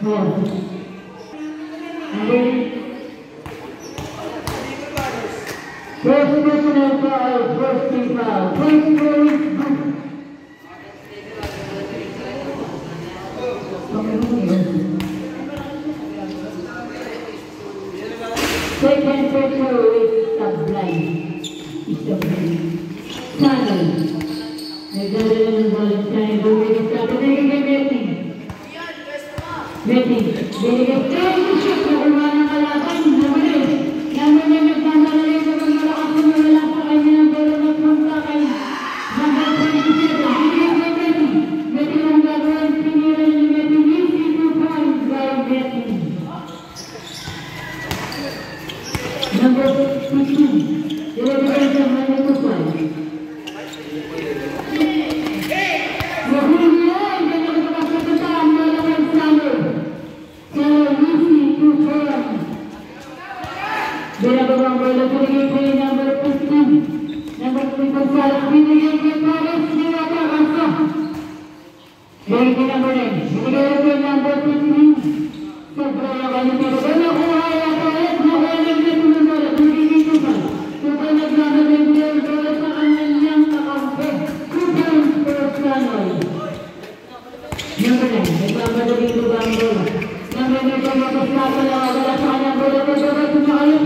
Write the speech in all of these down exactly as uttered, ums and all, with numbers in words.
First personal foul, first team foul. First goal is good. Second personal is Sublime. Sublime. Channel. Nagdadala ng ball. Channel. Bumigit sa atin. Nagiging betting. Betting. Binigay. Kaya yung shoot. Nakuha ng kalaban. Namalis. Naman niya nagmamalali sa mga lakas na wala sa kanya ng bolo na punta kay number twenty-seven. Binigay kay Betting. Betting ang gagawin. Piniran ni Betting. Easy two points by Betting. Number fifteen. Ilagay sa mga tupan. Binabawang bola binigay kay number fifteen. Number fifteen sa binigay kay Paris Diwata Kaso. Binigay kay number nine. Binigay kay number fifteen. Sobrang kanya pero wala ko kaya kahit makalang na tulungan. Binigay ko pa. Sobrang naglaman ng bola sa kanyang kakampi. Sobrang personal. Number nine. Nagmamadali ko ba ang bola? Number nine ko mapasaka na wala sa kanyang bola. Sobrang tumakayang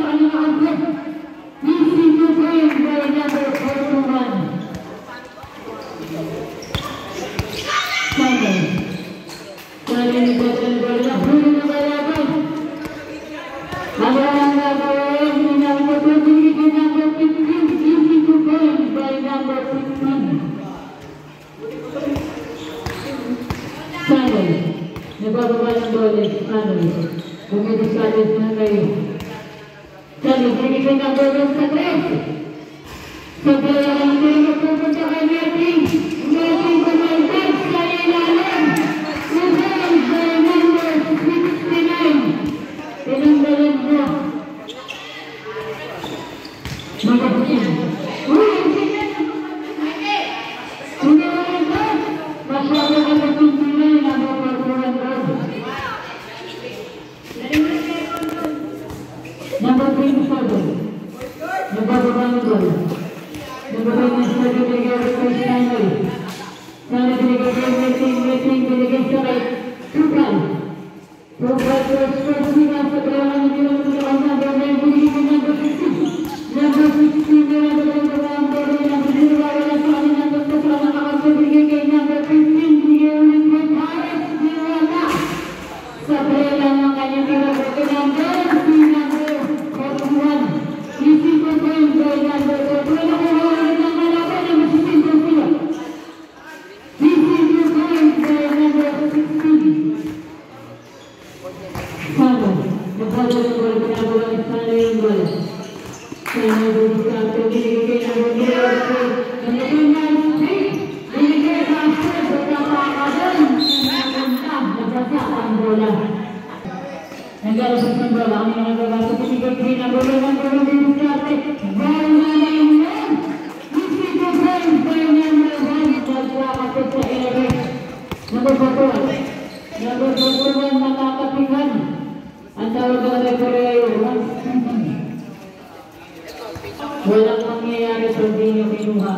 walang mangyayari sa hindi nyo kinuha.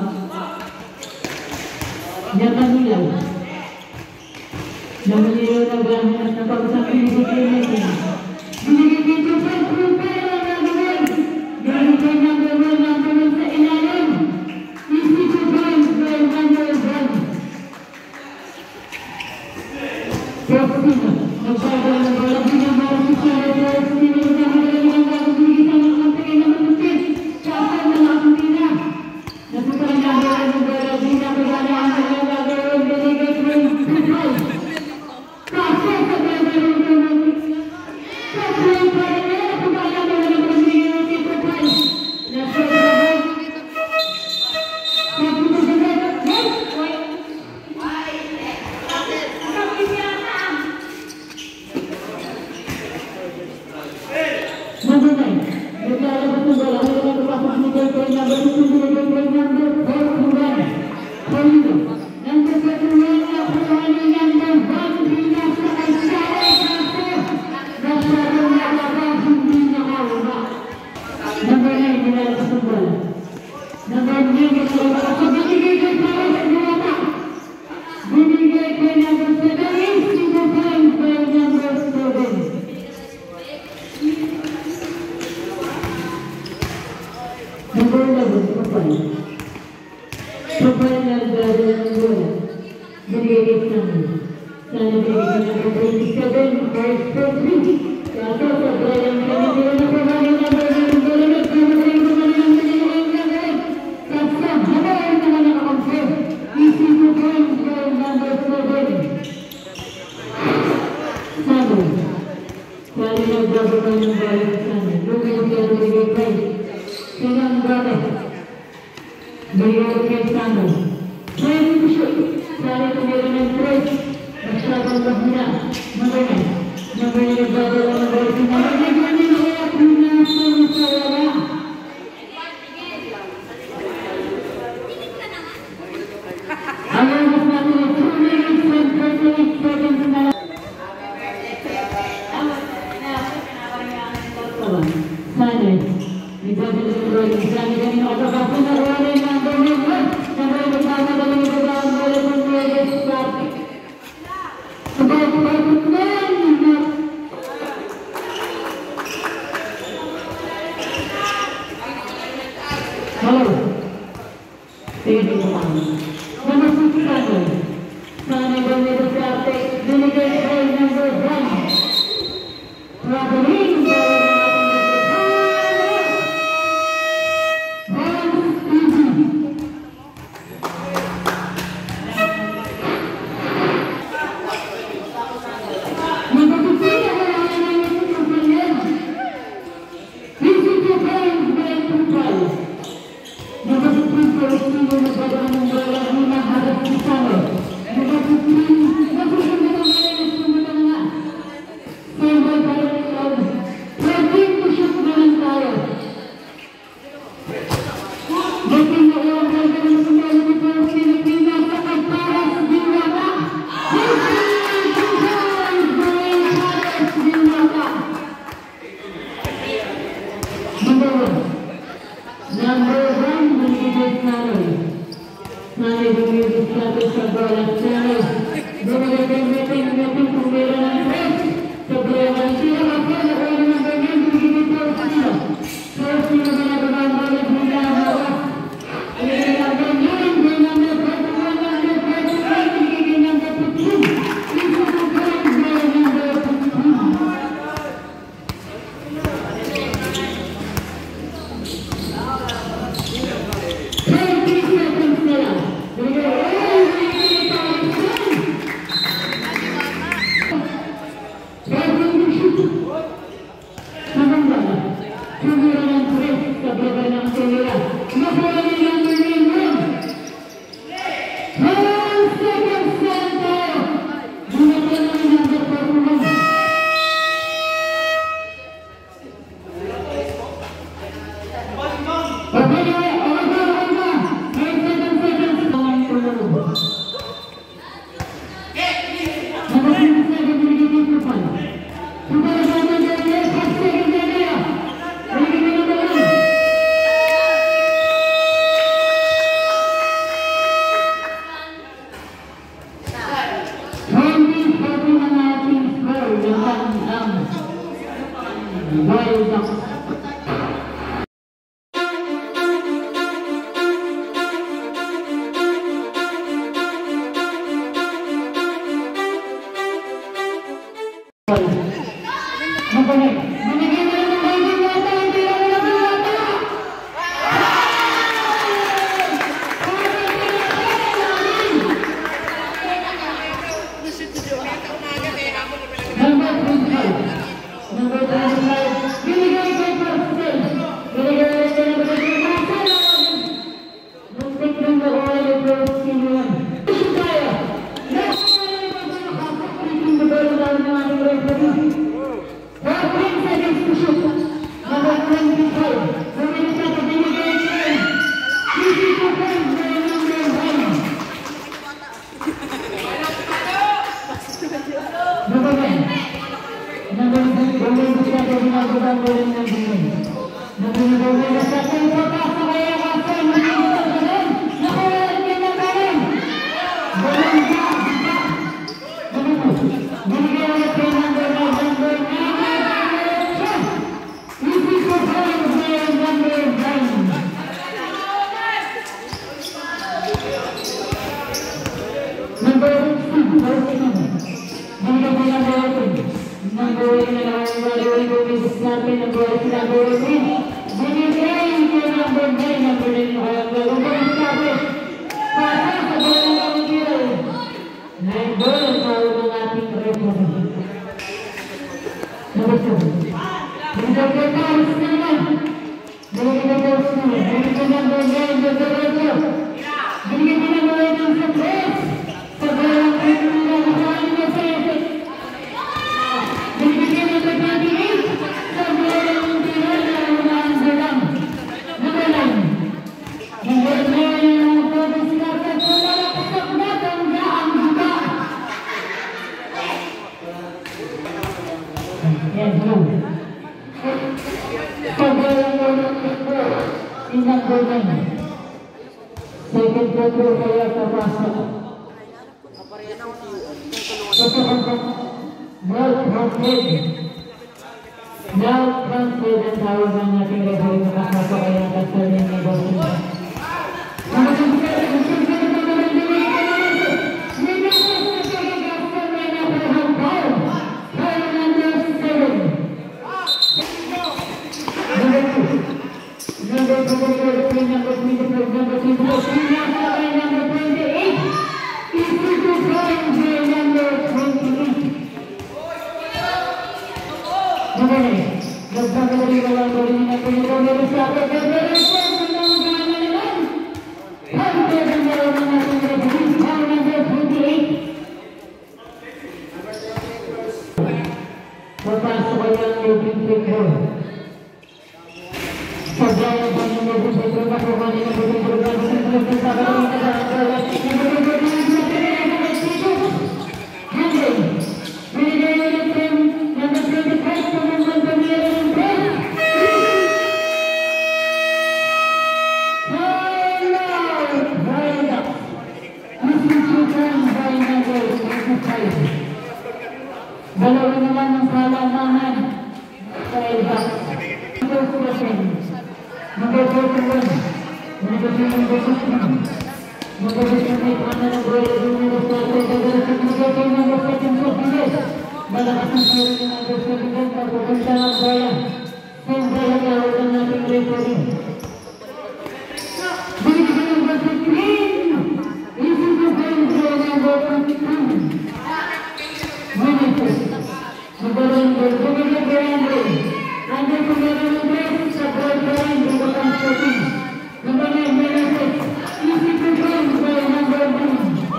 Nakanilaw. Nakanilaw na gano'n na pagsakin sa pinagin. Binigay dito pa yung pera na gawin. Gano'n kayo ng gawin na gawin sa ilalim. Easy to find by number one. Prostina. Nagpagawa ng bola. Binabara si Sarah Prostina. Nagpagawa ng bola. Binigay ng kampay na matupin. Kapag na nakapuntina. Nagpagawa ng bola ng bola. Binabara ang bola. Gawin. Binigay ko yung pitol. Kasi sa bola ng bola. Kasi yung bola na napagala ng bola. Binigay yung pitol. Nasa Binigay kay number seven, single points by number seven. Number eleven, Kapal. Kapal na gado ng bola. Binigay kay Sani. Sani binigay kay number twenty-seven, first for three. Kaso sa Brian Kanigila na pamali number eleven, bola na pamali ng pamali ng pamali ng pamali. Kaso, habayan naman nakakonfirm. Easy to points by number seven. Sani. Sani nagbago pa ng bola ng Sani. Lumay siya binigay kay Sinang Brother. Binigay kay Sani. Try to shoot. Sani tumira ng tres. Masyadong mahina. Magaling. Magaling nagbago ng bola ng Sani. Magaling kaya pinasong sa wala. Ang oras natin ay two minutes and thirty-eight seconds na lang. Sani. Nagbago ng bola ng Sani. Ganyan ako kapag na wala yung number one. Number one magkama na lang yung bola ng bola ng bola ng Sparty. About perfect man. Hello. Sige mo kami. Number six, Sani. Sani ganyan ng Sparty. Binigay kay number one. Traveling. Boleh na naman yung gagawin ko misis natin ang bola sila bola win. Binigay ko number nine, number nine mo kaya gagawin ko misis natin. Pasa sa bola ng kawin kilo. Nine ball ang tawag ng ating referee. Number two. Binigay ko Paris na naman. Binigay ko Paris na naman. Binigay ko number nine, number nine. Binigay ko number nine sa press. Sa bola ng kawin nila nakain na sa effect. Binigay ko number twenty-eight. Sa bola ng kawin nila nakain na lang. Number nine. Number nine ang Paris na naman. Sa bola pasak na tangga ang buka. Yan, hello. Sa bola ng kawin number nine. Second control kaya kapasok. Now fronted. Now fronted ang tawag ng ating referee na kapasok kaya kapasok ng negosyo. Dalawa naman ng kalamahan sa iba. Number seven. Number forty-one. Number seven. Number seven. Ano ng bola number seven. Number seven. Malakas ang sila ng number seven. Pagpupunta ng bola. Siyempre ang tawag ng ating referee. Binigyan ng number fifteen. Isip ko ba yung number fifteen? Minutes. Magaling ko. Bumigay ko yan rin. Nandun ko meron ng break sa boyfriend. Hindi ko shooting. Number nine minutes. Isip ko ba yung number one?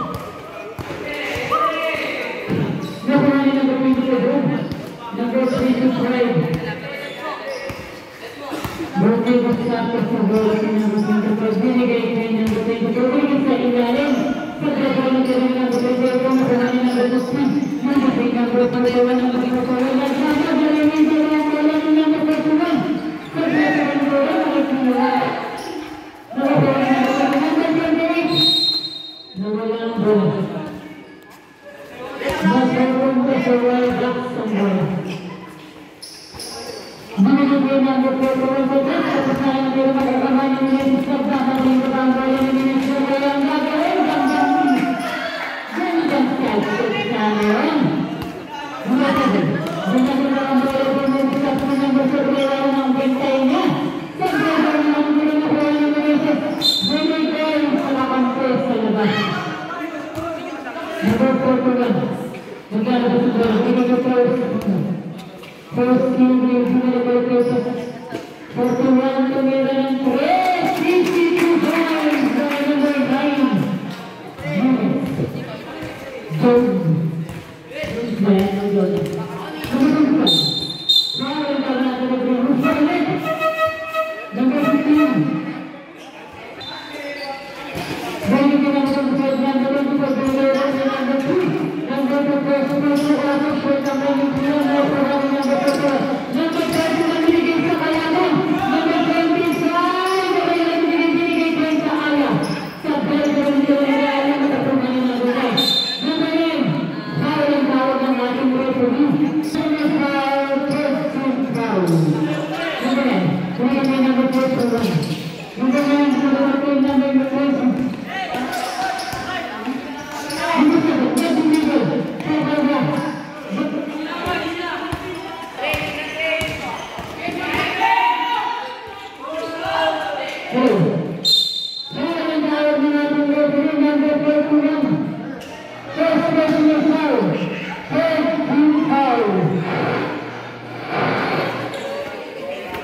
Nakuha niya number twenty-two. Number twenty-five. Bukay ko sa akin sa bola sa number twenty-five. Binigay ko yung number twenty-two. Binigay sa ilalim. Sa gagawin ng number twenty-two. Nakuha niya number twenty-two. Number number twenty-one, number twenty-one, number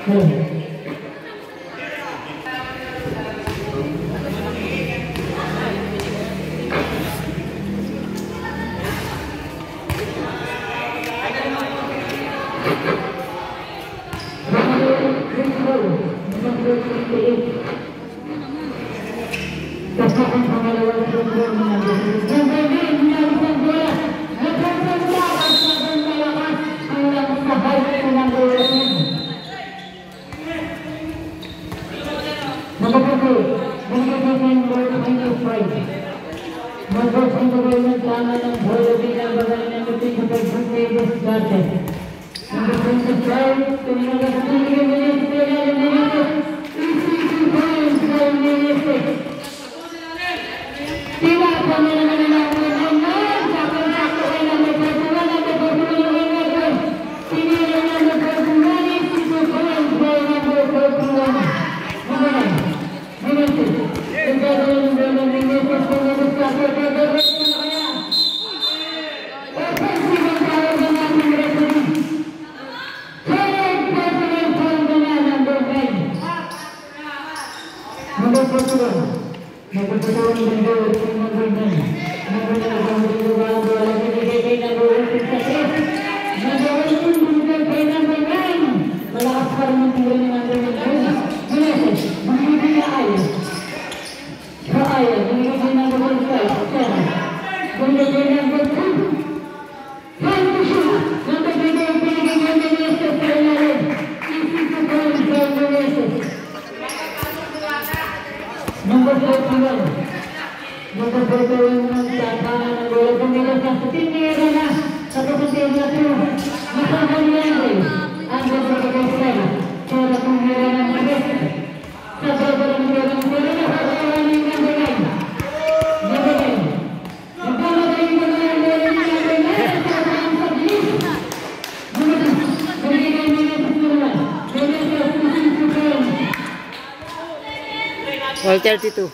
All thirty-two.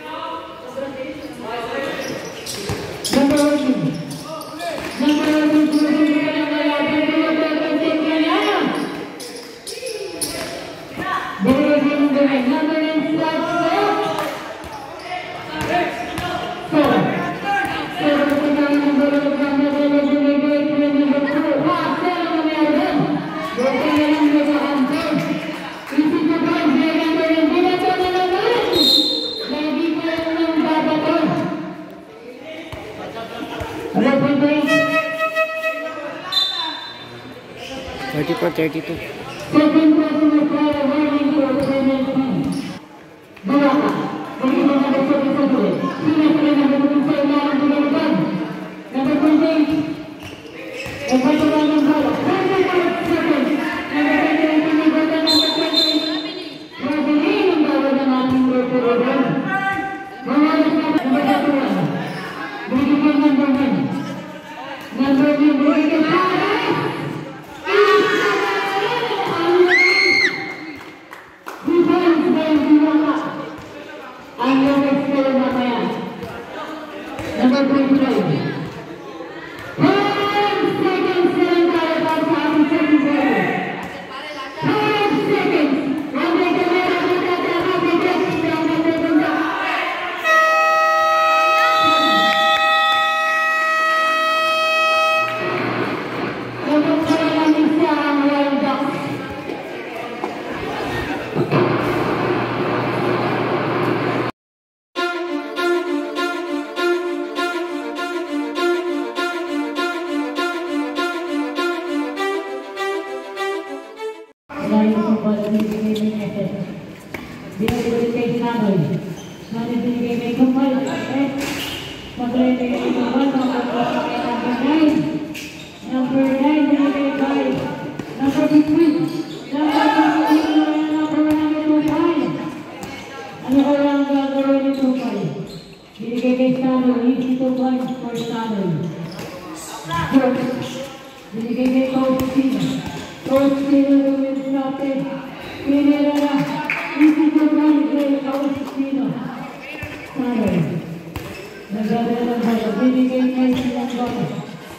thirty-four thirty-two. Second person is called warning for seventeen. Baraka. Bagi na number forty-seven. Sina sila na nabutin sa ilalim ng lugar. Number twenty. Nagpatulang ng bala. thirty-five seconds. Number twenty. Nagpatulang number twenty. Mabilin ang bawal ng ating program. Mawalas na number twenty-one. Bigyan number one. Number one. Bigyan number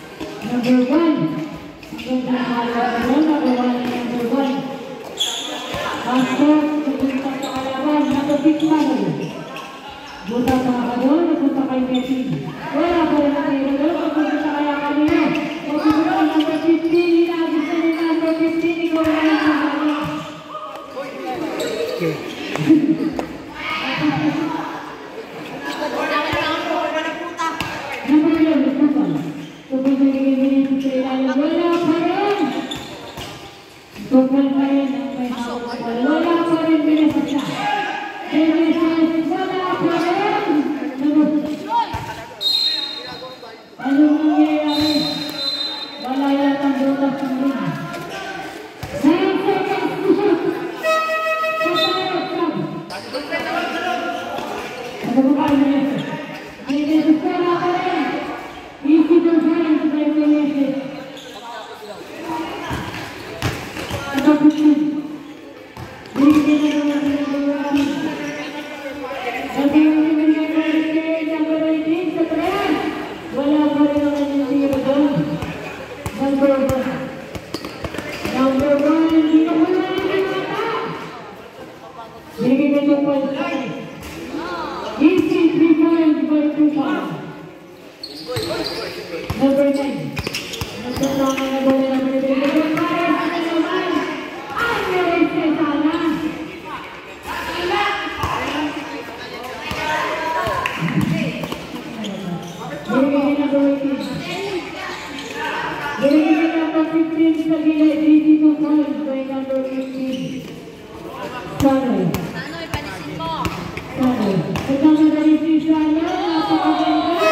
number one. Pasok, napunta sa kalaban, nakapit na rin. Buta sa kakadol, napunta kay Messi. Wala pa rin ang tira doon, napunta sa kaya kanina. Napunta ang number fifteen, inagis na ni number fifteen, ikaw na lang sa kanya. Okay. Tukol pa rin ang may hawak. Wala pa rin binasakya. Genesis, wala pa rin. Ano nangyayari? Wala yatang butas ng rin. Nine seconds to shoot. Kapayot ka. Ano ba kayo na yun? Genesis, wala pa rin. Easy to find by Genesis. Number nine. Sanoy, panisin mo. Sanoy. Kasama na rin si Sanoy. Napakaganda.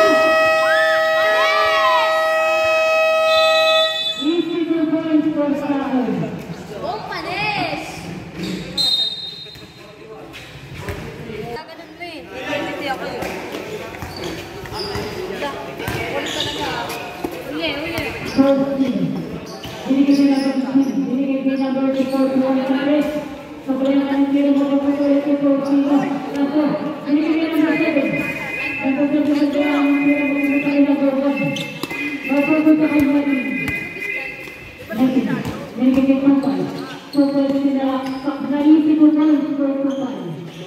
Easy to point for Sanoy. Buong panis! Ganun mo eh. Hindi ako yun. Ulit talaga. Uli, uli. Binigay na binigay na number four to one hundred. Sobrang ang tira mo po ito ito po sila. Ako, binigay na number seven. Ang pagkakas na ang tira mo ito kayo na one. Mapapunta kayo natin. Natin. Binigay kayo ng five. So, pwede sila naisip mo pa ng four to five.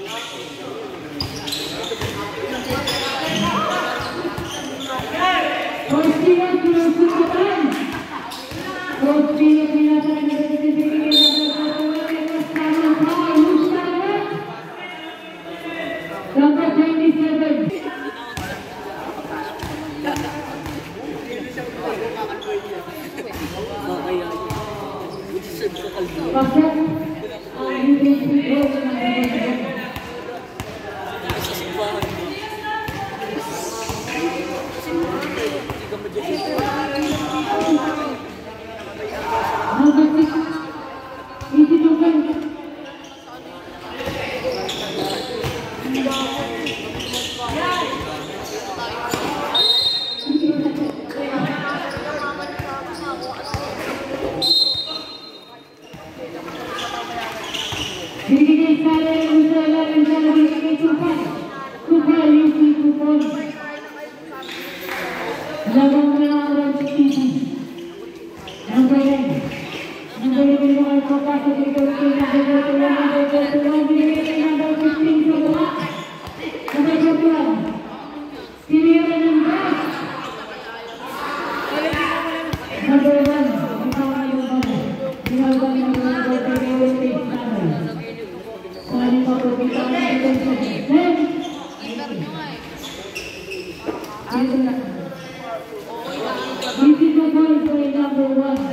First sila, sinusukutan. First sila, pinatahan na rin binigay na number twenty-seven. Pasok ang hindi siguro na number six. Easy to find. Binigay sa akin sa lalim sa lalim kay Tupan. Tupan yung si Tupan. Labang na ang orang si Titi. Number nine. Number nine yung ang kapasok ito ito na ito ito na ito ito na binigay kay number fifteen sa baba. Number twenty-one. Sinira ng gas. Number one. Ikaw na yung bala. Ginagawa ng number twenty-one. Sali pa po kita na ito sa ten. Ito na. This is the ball for number one.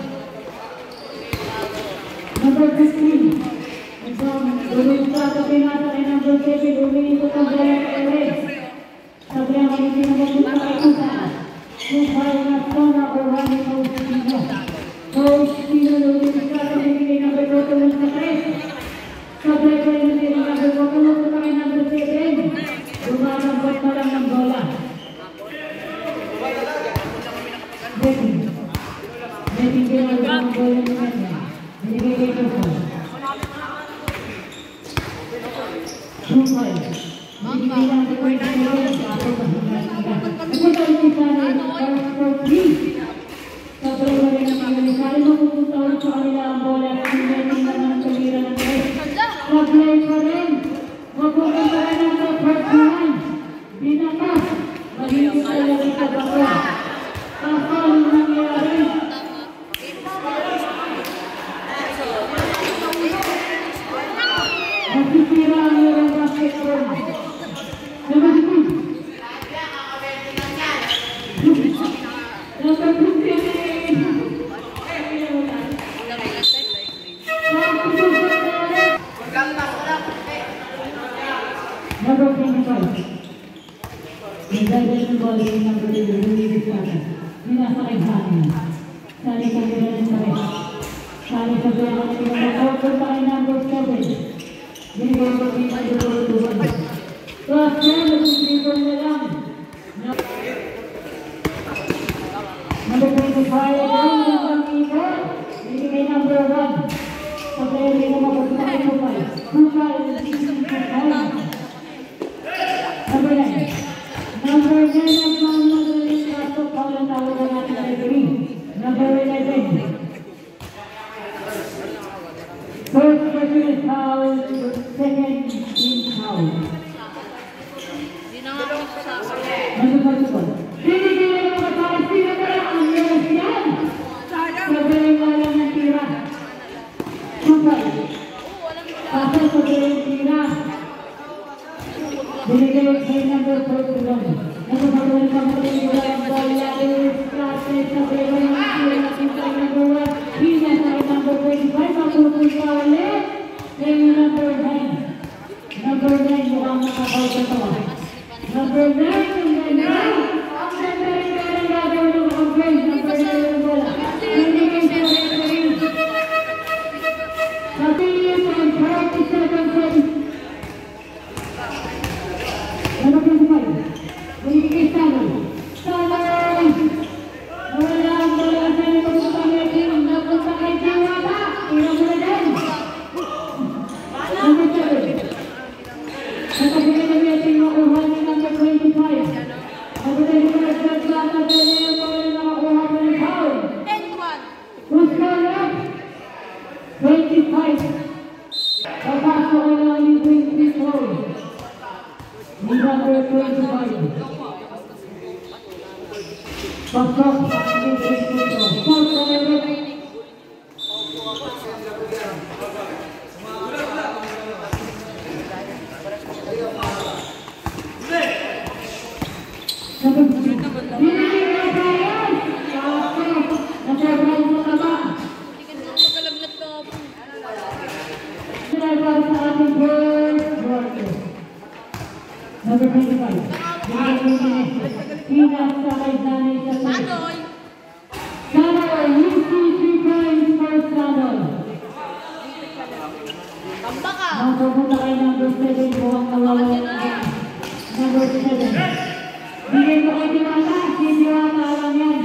Number fifteen. Dulong sa kapinata ay number seven. Uminito ang bola kay Red. Sabi ang kami pinagapunta kay Kusa. Kusa na sana o hali na usapin. Coach Tino Lulong sa kapinata number twenty-one sa tres. Sabi ko rin natin ang number twenty-one sa kay number seven. Dumatambot pa lang ng bola. Betty. Betty Gilal ang bola ni kanya. Binigay kay Kusa. Sumpay. Binigay lang si Kusa ni Kusa. Ako ba? Ako ba yung isa na yung for three? Sabi ko rin naman yung isa. Mapupunta ulit sa kanila ang bola. Hindi naman ang kalira ng tres. nasa kay Sani. Sani sa pila ng pare. Sani sa pila ng pila. Open pa kay number seven. Binigay ko din ang dulo-dulo. Plus ten, nag-trigger na lang. Number twenty-five, ang ibon. Binigay number one. Sa player din ang mapagpapay mo pa. Kukal, number nine. Number nine ang mga magaling kaso call ang tawag na natin ay green. Number eleven. First person is foul, second team foul. Hindi na nga ako sa Masupag-supag. Binigyan ng mga taas, pinagala ang yes yan. Sabihin nga lang ng tira. Supay. Pasal sa galing tira. Binigay kay number forty-one. Nasupag-supag sa mga tira ang ball natin. Practice sa galing tira. Tintay number one. Hina sa number twenty-five. Mapupunta pa ulit. Kay number nine. Number nine, mukhang nakakaw sa tawa. Number nine, number nine. Ang ganda rin ka ng gagawin ng mga friends. Number nine yung bola. Hindi kayo sa referee. thirty and thirty seconds. Number twenty-five. Binigay kay Stanley. Stanley! Wala ang bola sa nagpunta kay Tim. Napunta kay Diwata. Ira mo na din. Number seven. Nakabigay na niya Tim makuha ni number twenty-five. Nakabigay na niya Tim makuha ni nakakuha pa ni Paul. ten one. Who's correct? twenty-five. Papasok ko lang yung twenty-four. Ni number twenty-five. Pasok ang yung twenty-four. Paul correct. Number twenty-five. Hina sa kay Zanay sa side. Sanoy! Sanoy, U C three points for Sanoy. Tamba ka! Mapupunta kay number seven, buwang kawalan. Number seven. Bigay mo kay Diwata, si Diwata lang yan.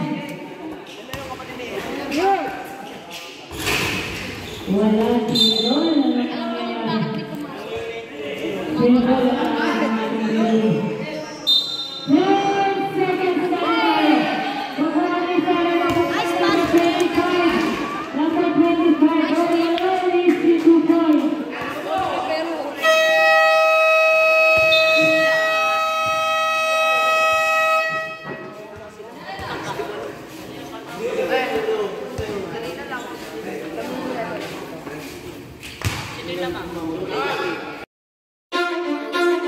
Wala tiro, Alam mo yung bakit di ko ma- pinagala ang ating dili. ten seconds na tayo. Magkakaroon sa number twenty-five. Number twenty-five, only two points. Pero... Sino lang ako?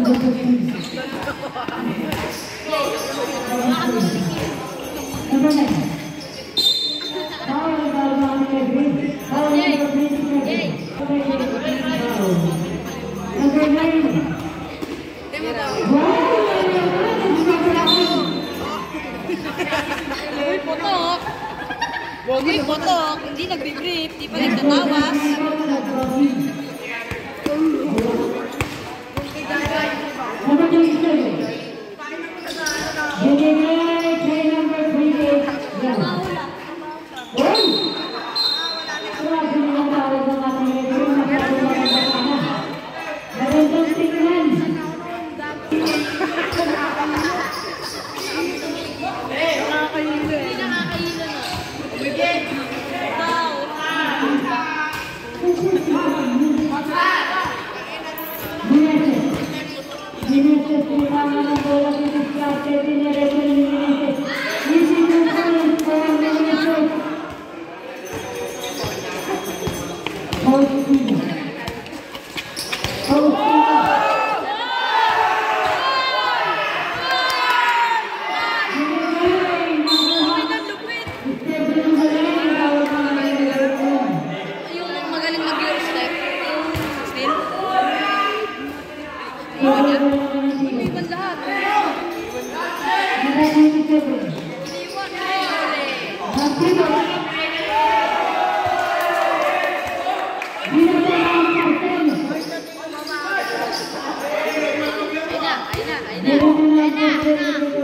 Number nine. Foul by Bangladesh. Foul number twenty-seven. Number nine. Uy, potok. Uy, potok. Hindi nagbe-brief. Di pa nagtatawas. Number twenty-seven. Junior play number twenty-eight. Oh! Grabe naman tawag ng ating referee na patuloy ang kasama. Magandang tingnan. Nakakahilo na. Vinicius kailangan ng bola ng diskarte din na referee ni Vinicius. Easy to point for Vinicius. Faustino. Faustino. Yung magaling mag-Eurostep. Still? Iwan lahat. Number twenty-seven. Iwan na yun. Martino. Vinicius ang captain. Ayun na, ayun na, ayun na. Vinicius ang captain.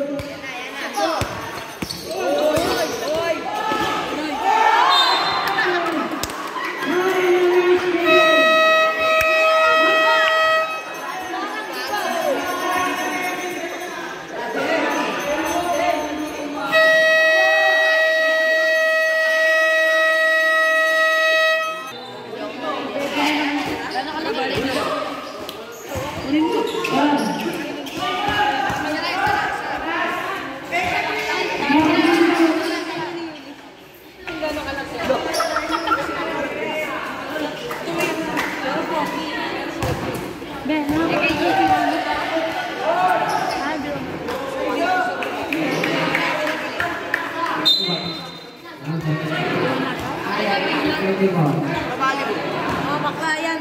Oh, baka yan.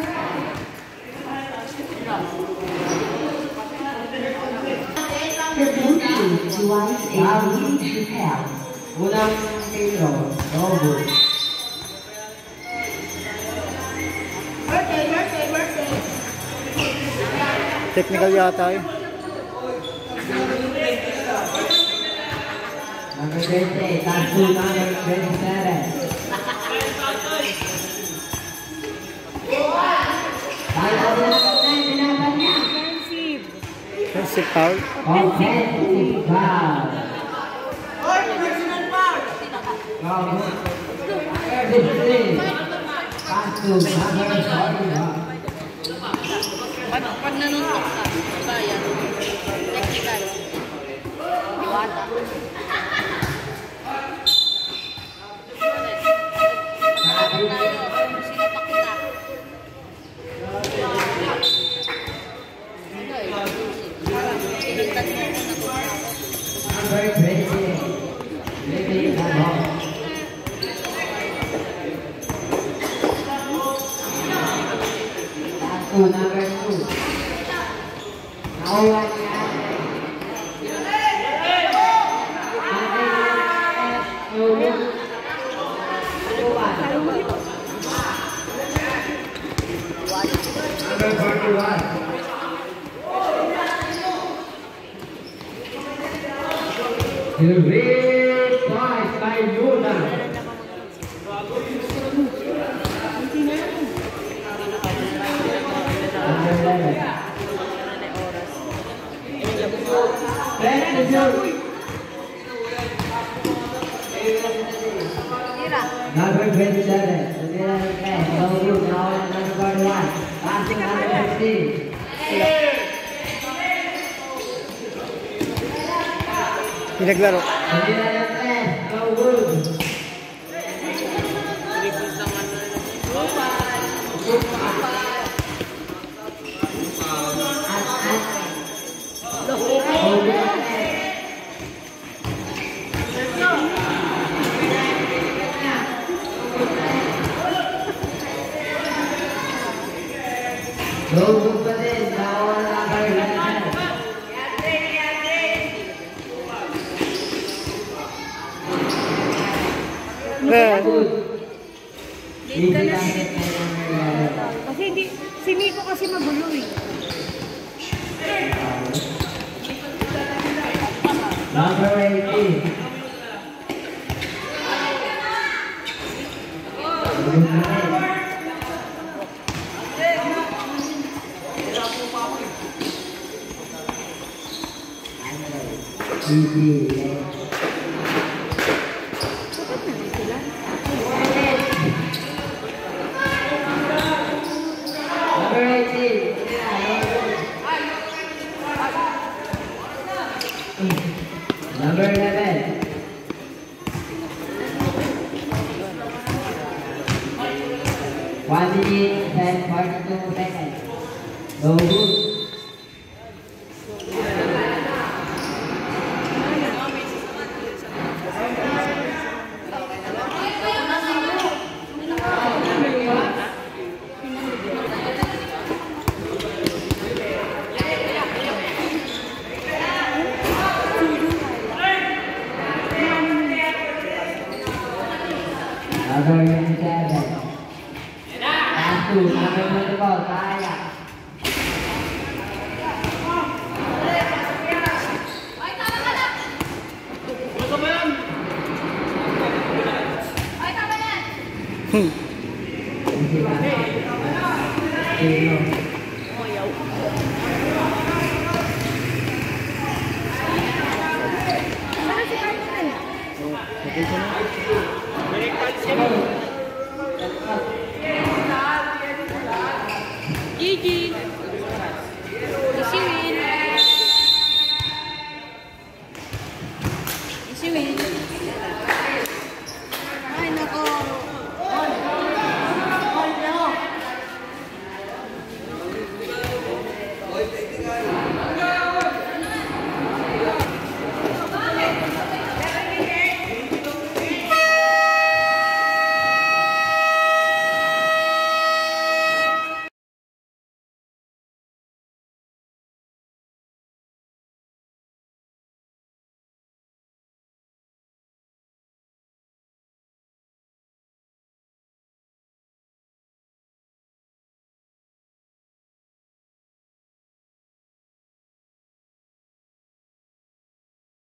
Unang kilo, Robo. Technical yata eh. Number twenty, tattoo number twenty-seven. Offensive foul. Offensive foul. fifteen. Tattoo number forty-one. Pag, pag nanuntok ka, ba yan? Technical. Iwata. Magkakaroon tayo. Sino pa kita? Ano eh? Pinagtan mo na to. Number twenty. Living alone. Tattoo number two. Now one. Number forty-one. Great point by Yuna. Number eleven. Number twenty-seven. No good. Now number forty-one. Passing number fifteen. Pinaglaro. No good. At, at, Logo pa din, nawala kayo lahat. Eh, Good. Late ka Easy na. lang din kayo ng nalala. Kasi hindi, si Miko kasi magulo eh. Number eighteen. Logo pa din. Easy. Number eighteen. Number eleven. One minute and forty-two seconds. No good. Number twenty-seven. Last two. Number twenty-four. Kaya. Easy lang. Sino? Gigi!